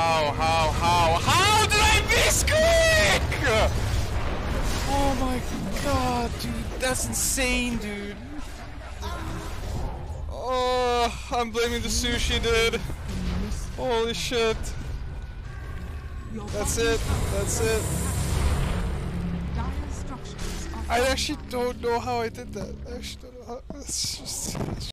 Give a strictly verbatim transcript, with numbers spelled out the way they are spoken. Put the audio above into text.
How, how, how, how did I misclick? Oh my god, dude, that's insane, dude. Oh, I'm blaming the sushi, dude. Holy shit. That's it, that's it. I actually don't know how I did that. I actually don't know how. It's just.